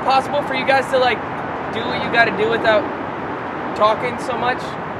possible for you guys to like do what you got to do without talking so much?